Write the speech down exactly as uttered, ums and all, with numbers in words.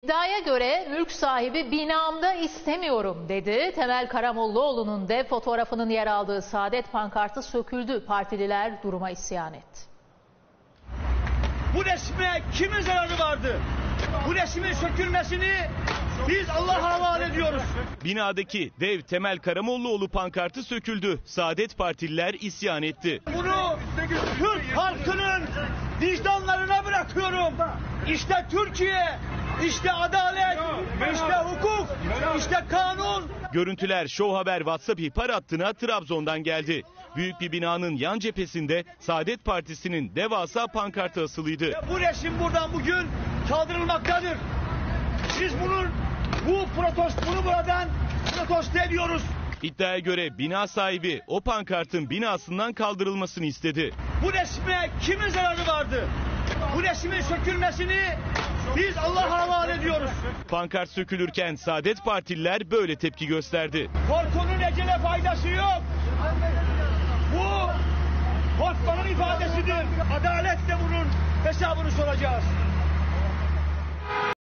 İddiaya göre mülk sahibi binamda istemiyorum dedi. Temel Karamollaoğlu'nun dev fotoğrafının yer aldığı Saadet pankartı söküldü. Partililer duruma isyan etti. Bu resme kimin zararı vardı? Bu resmin sökülmesini biz Allah'a havale ediyoruz. Binadaki dev Temel Karamollaoğlu pankartı söküldü. Saadet partililer isyan etti. Bunu Türk halkının vicdanlarına bırakıyorum. İşte Türkiye, işte adalet, işte hukuk, işte kanun. Görüntüler Show Haber WhatsApp ihbar hattına Trabzon'dan geldi. Büyük bir binanın yan cephesinde Saadet Partisi'nin devasa pankartı asılıydı. Bu resim buradan bugün kaldırılmaktadır. Siz bunun, bu protesto, bunu buradan protesto ediyoruz. İddiaya göre bina sahibi o pankartın binasından kaldırılmasını istedi. Bu resme kimin zararı vardı? Bu resmin sökülmesini biz Allah'a havale ediyoruz. Pankart sökülürken Saadet partililer böyle tepki gösterdi. Korkunun ecele faydası yok. Bu korkmanın ifadesidir. Adaletle bunun hesabını soracağız.